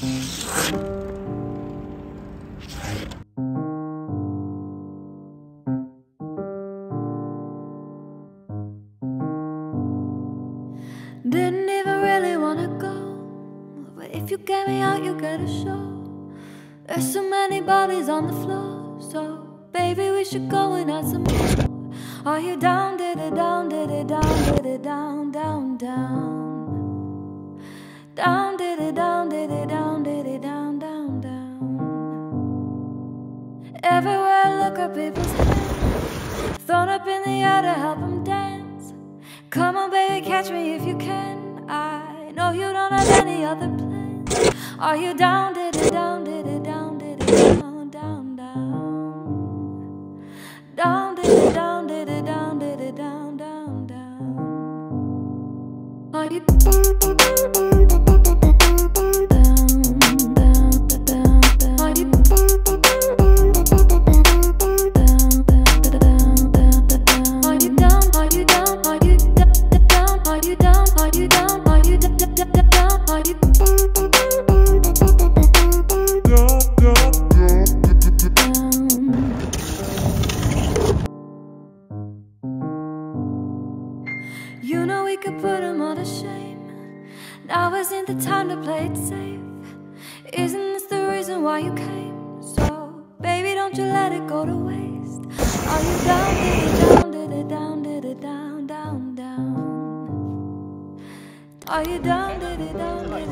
Didn't even really wanna go, but if you get me out, you get a show. There's so many bodies on the floor, so baby, we should go and add some more. Are you down, did it down, did it down, did it down, down, down? Down, did it down, did it down, did it down, down, down? Everywhere I look at people's hands, thrown up in the air to help them dance. Come on, baby, catch me if you can. I know you don't have any other plans. Are you down, did it down, did it down, did it down, down, down? Down, did it down, did it down, did it down, down, down? Are you down, down, down, down? Are you You know we could put them all to shame. Now isn't the time to play it safe. Isn't this the reason why you came? So, baby, don't you let it go to waste. Are you down, did it down, did it down, did it down, down, down? Are you down, did it down, did